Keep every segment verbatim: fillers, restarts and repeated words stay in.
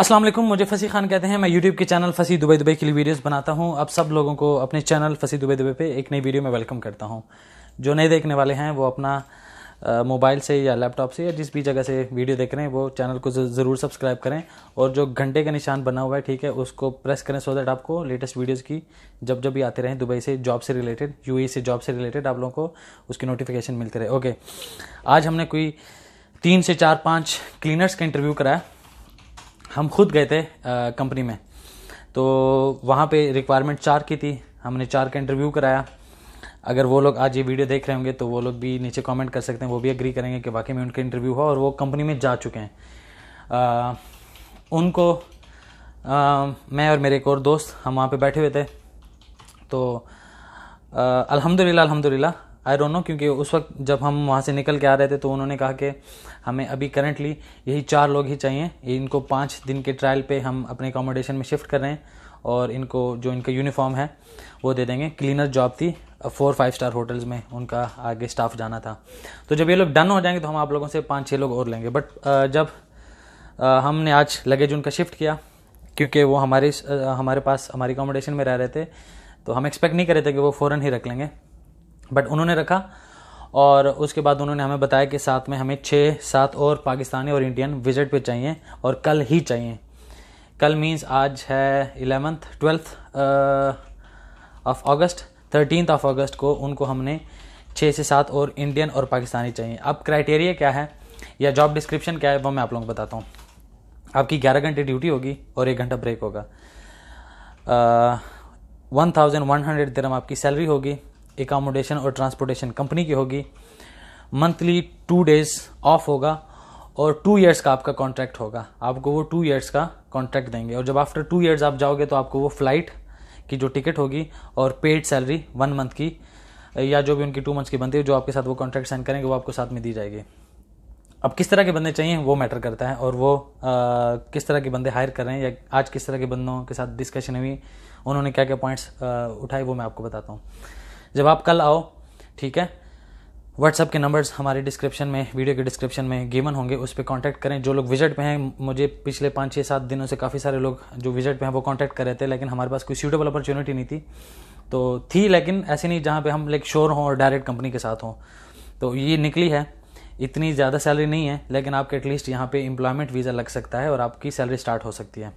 अस्सलाम वालेकुम, मुझे फसी खान कहते हैं। मैं यूट्यूब के चैनल फसी दुबई दुबई के लिए वीडियोस बनाता हूं। अब सब लोगों को अपने चैनल फसी दुबई दुबई पे एक नई वीडियो में वेलकम करता हूं। जो नए देखने वाले हैं वो अपना मोबाइल से या लैपटॉप से या जिस भी जगह से वीडियो देख रहे हैं वो चैनल को ज़रूर सब्सक्राइब करें और जो घंटे का निशान बना हुआ है, ठीक है, उसको प्रेस करें सो दैट आपको लेटेस्ट वीडियोस की जब जब भी आते रहें दुबई से जॉब से रिलेटेड, यूएई से जॉब से रिलेटेड, आप लोगों को उसकी नोटिफिकेशन मिलते रहे। ओके, आज हमने कोई तीन से चार पाँच क्लीनर्स का इंटरव्यू कराया। हम खुद गए थे कंपनी में, तो वहाँ पे रिक्वायरमेंट चार की थी। हमने चार का इंटरव्यू कराया। अगर वो लोग आज ये वीडियो देख रहे होंगे तो वो लोग भी नीचे कमेंट कर सकते हैं, वो भी एग्री करेंगे कि वाकई में उनका इंटरव्यू हुआ और वो कंपनी में जा चुके हैं। आ, उनको आ, मैं और मेरे एक और दोस्त हम वहाँ पे बैठे हुए थे। तो अल्हम्दुलिल्लाह अल्हम्दुलिल्लाह आई डोंट नो, क्योंकि उस वक्त जब हम वहाँ से निकल के आ रहे थे तो उन्होंने कहा कि हमें अभी करंटली यही चार लोग ही चाहिए। इनको पाँच दिन के ट्रायल पे हम अपने अकोमोडेशन में शिफ्ट कर रहे हैं और इनको जो इनका यूनिफॉर्म है वो दे देंगे। क्लीनर जॉब थी, फोर फाइव स्टार होटल्स में उनका आगे स्टाफ जाना था। तो जब ये लोग डन हो जाएंगे तो हम आप लोगों से पाँच छः लोग और लेंगे। बट जब हमने आज लगेज उनका शिफ्ट किया, क्योंकि वो हमारे हमारे पास हमारी अकोमोडेशन में रह रहे थे, तो हम एक्सपेक्ट नहीं कर रहे थे कि वो फ़ौरन ही रख लेंगे, बट उन्होंने रखा। और उसके बाद उन्होंने हमें बताया कि साथ में हमें छः सात और पाकिस्तानी और इंडियन विजिट पे चाहिए और कल ही चाहिए। कल मीन्स आज है eleventh twelfth of August, thirteen of August को उनको हमने छः से सात और इंडियन और पाकिस्तानी चाहिए। अब क्राइटेरिया क्या है या जॉब डिस्क्रिप्शन क्या है वो मैं आप लोगों को बताता हूँ। आपकी ग्यारह घंटे ड्यूटी होगी और एक घंटा ब्रेक होगा। वन थाउजेंड वन हंड्रेड दिरहम आपकी सैलरी होगी। एकोमोडेशन और ट्रांसपोर्टेशन कंपनी की होगी। मंथली टू डेज ऑफ होगा और टू इयर्स का आपका कॉन्ट्रैक्ट होगा। आपको वो टू इयर्स का कॉन्ट्रैक्ट देंगे और जब आफ्टर टू इयर्स आप जाओगे तो आपको वो फ्लाइट की जो टिकट होगी और पेड सैलरी वन मंथ की या जो भी उनकी टू मंथ्स की बनती है, जो आपके साथ वो कॉन्ट्रैक्ट साइन करेंगे वो आपको साथ में दी जाएगी। अब किस तरह के बंदे चाहिए वो मैटर करता है और वो आ, किस तरह के बंदे हायर कर रहे हैं या आज किस तरह के बंदों के साथ डिस्कशन हुई, उन्होंने क्या क्या पॉइंट्स उठाए वो मैं आपको बताता हूँ। जब आप कल आओ, ठीक है, व्हाट्सएप के नंबर्स हमारे डिस्क्रिप्शन में, वीडियो के डिस्क्रिप्शन में गिवन होंगे, उस पर कांटेक्ट करें। जो लोग विजिट पे हैं, मुझे पिछले पाँच छः सात दिनों से काफ़ी सारे लोग जो विजिट पे हैं वो कांटेक्ट कर रहे थे, लेकिन हमारे पास कोई सूटेबल अपॉर्चुनिटी नहीं थी। तो थी लेकिन ऐसी नहीं जहाँ पे हम लाइक श्योर हों और डायरेक्ट कंपनी के साथ हों। तो ये निकली है। इतनी ज़्यादा सैलरी नहीं है, लेकिन आपके एटलीस्ट यहाँ पे एम्प्लॉयमेंट वीज़ा लग सकता है और आपकी सैलरी स्टार्ट हो सकती है।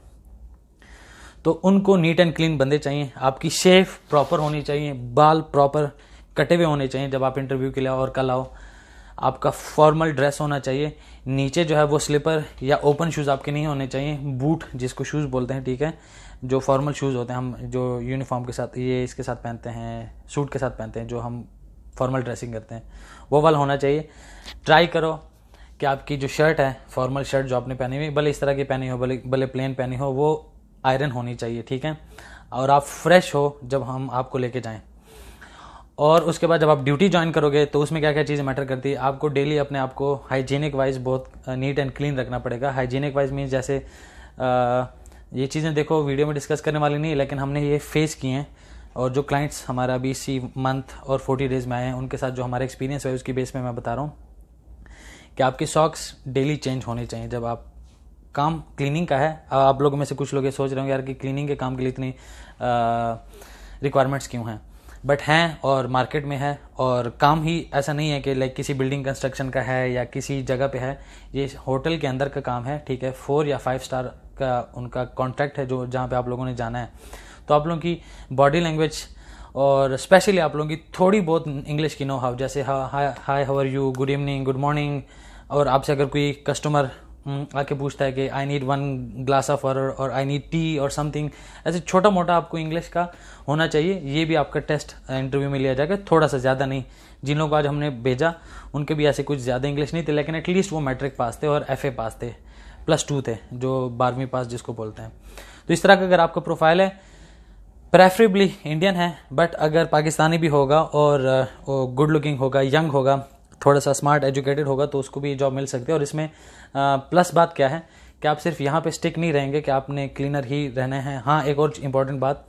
तो उनको नीट एंड क्लीन बंदे चाहिए। आपकी शेव प्रॉपर होनी चाहिए, बाल प्रॉपर कटे हुए होने चाहिए जब आप इंटरव्यू के लिए और कल आओ। आपका फॉर्मल ड्रेस होना चाहिए। नीचे जो है वो स्लीपर या ओपन शूज़ आपके नहीं होने चाहिए, बूट जिसको शूज़ बोलते हैं, ठीक है, जो फॉर्मल शूज़ होते हैं, हम जो यूनिफॉर्म के साथ, ये इसके साथ पहनते हैं, सूट के साथ पहनते हैं, जो हम फॉर्मल ड्रेसिंग करते हैं, वो वाला होना चाहिए। ट्राई करो कि आपकी जो शर्ट है, फॉर्मल शर्ट जो आपने पहनी हुई, भले इस तरह की पहनी हो, भले भले प्लेन पहनी हो, वो आयरन होनी चाहिए, ठीक है, और आप फ्रेश हो जब हम आपको लेके जाएं। और उसके बाद जब आप ड्यूटी ज्वाइन करोगे तो उसमें क्या क्या चीज़ें मैटर करती है। आपको डेली अपने आप को हाइजीनिक वाइज बहुत नीट एंड क्लीन रखना पड़ेगा। हाइजीनिक वाइज मीन्स जैसे आ, ये चीज़ें देखो वीडियो में डिस्कस करने वाली नहीं, लेकिन हमने ये फेस किए हैं और जो क्लाइंट्स हमारा अभी इसी मंथ और फोर्टी डेज़ में आए हैं उनके साथ जो हमारा एक्सपीरियंस है उसकी बेस में मैं बता रहा हूँ कि आपकी सॉक्स डेली चेंज होनी चाहिए। जब आप काम क्लीनिंग का है, आप लोगों में से कुछ लोग ये सोच रहे होंगे यार कि क्लीनिंग के काम के लिए इतनी रिक्वायरमेंट्स क्यों हैं, बट हैं और मार्केट में है। और काम ही ऐसा नहीं है कि लाइक किसी बिल्डिंग कंस्ट्रक्शन का है या किसी जगह पे है, ये होटल के अंदर का काम है, ठीक है। फोर या फाइव स्टार का उनका कॉन्ट्रैक्ट है जो जहाँ पे आप लोगों ने जाना है। तो आप लोगों की बॉडी लैंग्वेज और स्पेशली आप लोगों की थोड़ी बहुत इंग्लिश की नो हाउ, जैसे hi hi how are you, good evening, good morning, और आपसे अगर कोई कस्टमर आके पूछता है कि I need one glass of water और आई नीड टी और समथिंग, ऐसे छोटा मोटा आपको इंग्लिश का होना चाहिए। ये भी आपका टेस्ट इंटरव्यू में लिया जाएगा, थोड़ा सा ज़्यादा नहीं। जिन लोगों को आज हमने भेजा उनके भी ऐसे कुछ ज़्यादा इंग्लिश नहीं थे, लेकिन एटलीस्ट वो मैट्रिक पास थे और एफ ए पास थे, प्लस टू थे, जो बारहवीं पास जिसको बोलते हैं। तो इस तरह का अगर आपका प्रोफाइल है, प्रेफरेबली इंडियन है, बट अगर पाकिस्तानी भी होगा और गुड लुकिंग होगा, यंग होगा, थोड़ा सा स्मार्ट एजुकेटेड होगा, तो उसको भी जॉब मिल सकती है। और इसमें प्लस बात क्या है कि आप सिर्फ यहाँ पे स्टिक नहीं रहेंगे कि आपने क्लीनर ही रहना है। हाँ, एक और इम्पॉर्टेंट बात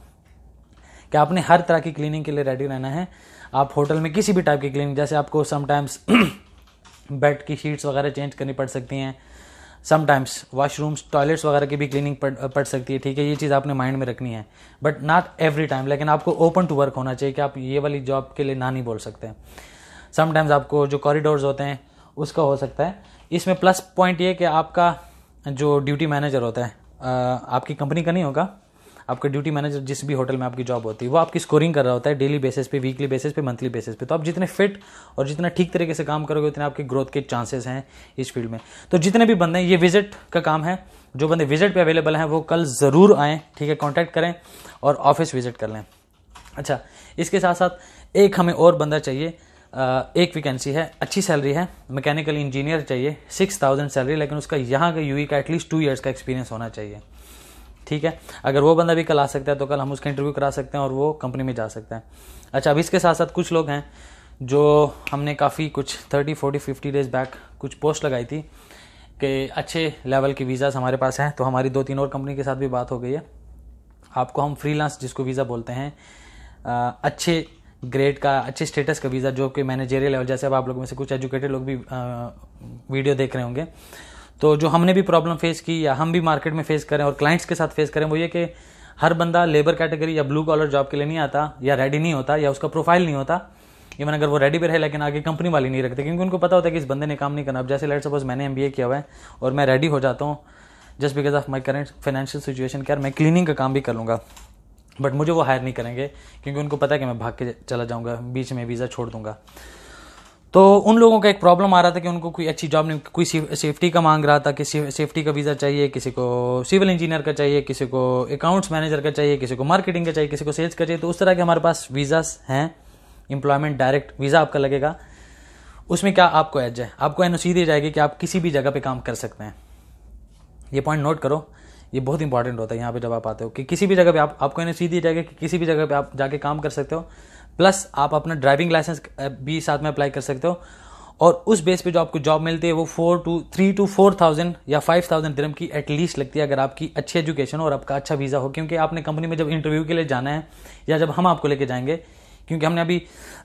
कि आपने हर तरह की क्लीनिंग के लिए रेडी रहना है। आप होटल में किसी भी टाइप की क्लीनिंग, जैसे आपको समटाइम्स बेड की शीट्स वगैरह चेंज करनी पड़ सकती हैं, समटाइम्स वॉशरूम्स टॉयलेट्स वगैरह की भी क्लीनिंग पड़ पड़ सकती है, ठीक है, ये चीज़ आपने माइंड में रखनी है, बट नॉट एवरी टाइम। लेकिन आपको ओपन टू वर्क होना चाहिए कि आप ये वाली जॉब के लिए ना नहीं बोल सकते। समटाइम्स आपको जो कॉरिडोर्स होते हैं उसका हो सकता है। इसमें प्लस पॉइंट ये कि आपका जो ड्यूटी मैनेजर होता है, आपकी कंपनी का नहीं होगा, आपका ड्यूटी मैनेजर जिस भी होटल में आपकी जॉब होती है वो आपकी स्कोरिंग कर रहा होता है डेली बेसिस पे, वीकली बेसिस पे, मंथली बेसिस पे। तो आप जितने फिट और जितना ठीक तरीके से काम करोगे उतने आपके ग्रोथ के चांसेस हैं इस फील्ड में। तो जितने भी बंदे हैं, ये विजिट का काम है, जो बंदे विजिट पे अवेलेबल हैं वो कल ज़रूर आएँ, ठीक है, कॉन्टैक्ट करें और ऑफिस विजिट कर लें। अच्छा, इसके साथ साथ एक हमें और बंदा चाहिए, एक वैकेंसी है, अच्छी सैलरी है, मैकेनिकल इंजीनियर चाहिए, सिक्स थाउजेंड सैलरी, लेकिन उसका यहाँ का यूई का एटलीस्ट टू ईयर्स का एक्सपीरियंस होना चाहिए, ठीक है। अगर वो बंदा भी कल आ सकता है तो कल हम उसका इंटरव्यू करा सकते हैं और वो कंपनी में जा सकता है। अच्छा, अब इसके साथ साथ कुछ लोग हैं जो हमने काफ़ी कुछ thirty forty fifty days back कुछ पोस्ट लगाई थी कि अच्छे लेवल के वीज़ास हमारे पास हैं, तो हमारी दो तीन और कंपनी के साथ भी बात हो गई है। आपको हम फ्रीलांस जिसको वीज़ा बोलते हैं, अच्छे ग्रेड का, अच्छे स्टेटस का वीज़ा, जो कि मैनेजरियल लेवल, जैसे अब आप लोगों में से कुछ एजुकेटेड लोग भी आ, वीडियो देख रहे होंगे, तो जो हमने भी प्रॉब्लम फेस की या हम भी मार्केट में फेस करें और क्लाइंट्स के साथ फेस करें, वो ये कि हर बंदा लेबर कैटेगरी या ब्लू कॉलर जॉब के लिए नहीं आता, या रेडी नहीं होता, या उसका प्रोफाइल नहीं होता। इवन अगर वो रेडी भी रहे लेकिन आगे कंपनी वाली नहीं रखते, क्योंकि उनको पता होता है कि इस बंदे ने काम नहीं करना। अब जैसे लेट्स सपोज मैंने एमबीए किया हुआ है और मैं रेडी हो जाता हूँ just because of my current financial situation, क्या मैं क्लीनिंग का काम भी कर लूँगा, बट मुझे वो हायर नहीं करेंगे क्योंकि उनको पता है कि मैं भाग के चला जाऊँगा, बीच में वीज़ा छोड़ दूंगा। तो उन लोगों का एक प्रॉब्लम आ रहा था कि उनको कोई अच्छी जॉब नहीं, कोई सेफ्टी का मांग रहा था कि सेफ्टी का वीज़ा चाहिए, किसी को सिविल इंजीनियर का चाहिए, किसी को अकाउंट्स मैनेजर का चाहिए, किसी को मार्केटिंग का चाहिए, किसी को सेल्स का चाहिए। तो उस तरह के हमारे पास वीज़ास हैं, एम्प्लॉयमेंट डायरेक्ट वीज़ा आपका लगेगा। उसमें क्या आपको एज है, आपको एनओसी दी जाएगी कि आप किसी भी जगह पर काम कर सकते हैं। ये पॉइंट नोट करो, ये बहुत इंपॉर्टेंट होता है यहाँ पे जब आप आते हो कि किसी भी जगह पे आप आपको एनओसी दी जाएगी कि किसी भी जगह पे आप जाके काम कर सकते हो, प्लस आप अपना ड्राइविंग लाइसेंस भी साथ में अप्लाई कर सकते हो। और उस बेस पे जो आपको जॉब मिलती है वो four two three two four thousand या फाइव थाउजेंड दिरहम की एटलीस्ट लगती है, अगर आपकी अच्छी एजुकेशन और आपका अच्छा वीज़ा हो। क्योंकि आपने कंपनी में जब इंटरव्यू के लिए जाना है या जब हम आपको लेके जाएंगे, क्योंकि हमने अभी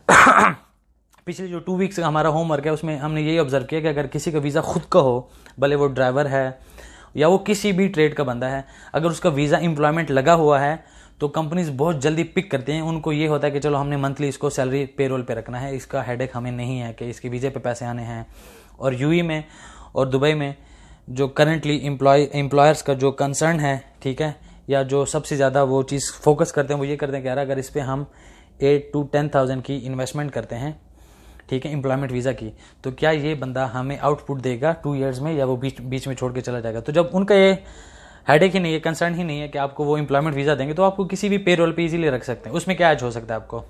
पिछले जो टू वीक्स का हमारा होमवर्क है उसमें हमने यही ऑब्जर्व किया कि अगर किसी का वीज़ा खुद का हो, भले वो ड्राइवर है या वो किसी भी ट्रेड का बंदा है, अगर उसका वीज़ा एम्प्लॉयमेंट लगा हुआ है तो कंपनीज बहुत जल्दी पिक करते हैं। उनको ये होता है कि चलो हमने मंथली इसको सैलरी पेरोल पे रखना है, इसका हेडेक हमें नहीं है कि इसके वीज़े पे पैसे आने हैं। और यूई में और दुबई में जो करंटली एम्प्लॉय एम्प्लॉयर्स का जो कंसर्न है, ठीक है, या जो सबसे ज़्यादा वो चीज़ फोकस करते हैं वो ये करते हैं कि यार अगर इस पर हम एट टू टेन थाउजेंड की इन्वेस्टमेंट करते हैं, ठीक है, एम्प्लॉयमेंट वीज़ा की, तो क्या ये बंदा हमें आउटपुट देगा टू इयर्स में या वो बीच बीच में छोड़ के चला जाएगा। तो जब उनका ये हेडेक ही नहीं है, कंसर्न ही नहीं है कि आपको वो एम्प्लॉयमेंट वीज़ा देंगे, तो आपको किसी भी पेरोल पे इजीली रख सकते हैं। उसमें क्या एज हो सकता है, आपको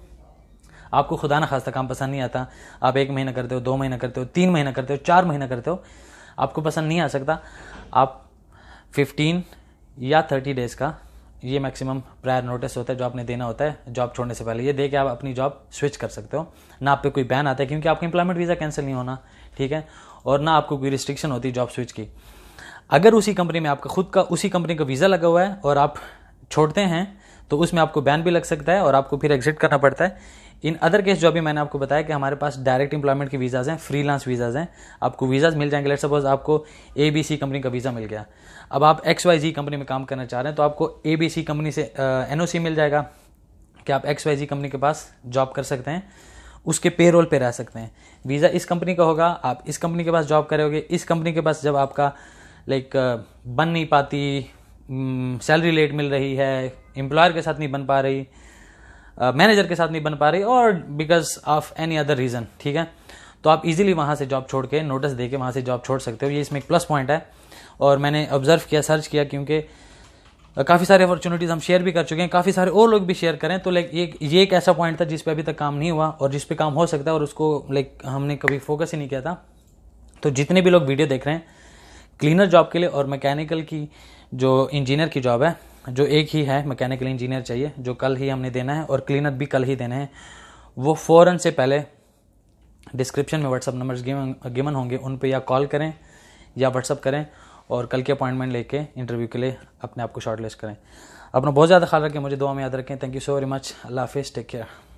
आपको खुदा ना खास्ता काम पसंद नहीं आता, आप एक महीना करते हो, दो महीना करते हो, तीन महीना करते हो, चार महीना करते हो, आपको पसंद नहीं आ सकता, आप फिफ्टीन या थर्टी डेज़ का ये मैक्सिमम प्रायर नोटिस होता है जो आपने देना होता है जॉब छोड़ने से पहले। ये दे के आप अपनी जॉब स्विच कर सकते हो, ना आप पे कोई बैन आता है क्योंकि आपका एम्प्लॉयमेंट वीज़ा कैंसिल नहीं होना, ठीक है, और ना आपको कोई रिस्ट्रिक्शन होती जॉब स्विच की। अगर उसी कंपनी में आपका खुद का उसी कंपनी का वीज़ा लगा हुआ है और आप छोड़ते हैं तो उसमें आपको बैन भी लग सकता है और आपको फिर एग्जिट करना पड़ता है। इन अदर केस जो अभी मैंने आपको बताया कि हमारे पास डायरेक्ट एम्प्लॉयमेंट के वीज़ाज हैं, फ्रीलांस वीज़ाज हैं, आपको वीज़ाज मिल जाएंगे। लेट्स सपोज आपको ए बी सी कंपनी का वीज़ा मिल गया, अब आप एक्स वाई जी कंपनी में काम करना चाह रहे हैं तो आपको ए बी सी कंपनी से एन ओ सी मिल जाएगा कि आप एक्स वाई जी कंपनी के पास जॉब कर सकते हैं, उसके पेरोल पे रह सकते हैं। वीज़ा इस कंपनी का होगा, आप इस कंपनी के पास जॉब करोगे, इस कंपनी के पास जब आपका लाइक बन नहीं पाती, सैलरी लेट मिल रही है, एम्प्लॉयर के साथ नहीं बन पा रही, मैनेजर uh, के साथ नहीं बन पा रही, और because of any other reason, ठीक है, तो आप इजीली वहाँ से जॉब छोड़ के नोटिस दे के वहाँ से जॉब छोड़ सकते हो। ये इसमें एक प्लस पॉइंट है और मैंने ऑब्जर्व किया, सर्च किया, क्योंकि काफ़ी सारे अपॉर्चुनिटीज़ हम शेयर भी कर चुके हैं, काफ़ी सारे और लोग भी शेयर करें, तो लाइक ये ये एक ऐसा पॉइंट था जिस पे अभी तक काम नहीं हुआ और जिस पे काम हो सकता है और उसको लाइक हमने कभी फोकस ही नहीं किया था। तो जितने भी लोग वीडियो देख रहे हैं क्लीनर जॉब के लिए और मैकेनिकल की जो इंजीनियर की जॉब है, जो एक ही है मैकेनिकल इंजीनियर चाहिए, जो कल ही हमने देना है और क्लीनर भी कल ही देने हैं, वो फ़ौरन से पहले डिस्क्रिप्शन में व्हाट्सअप नंबर्स गिवन गिवन होंगे, उन पे या कॉल करें या व्हाट्सअप करें और कल की अपॉइंटमेंट लेके इंटरव्यू के लिए अपने आप को शॉर्टलिस्ट करें। अपना बहुत ज़्यादा ख्याल रखें, मुझे दुआ में याद रखें। Thank you so very much. अल्लाह हाफिज़, टेक केयर।